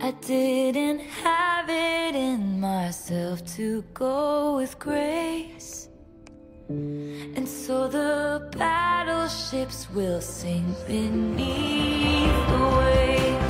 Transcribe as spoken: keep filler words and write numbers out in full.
I didn't have it in myself to go with grace, and so the battleships will sink beneath the waves.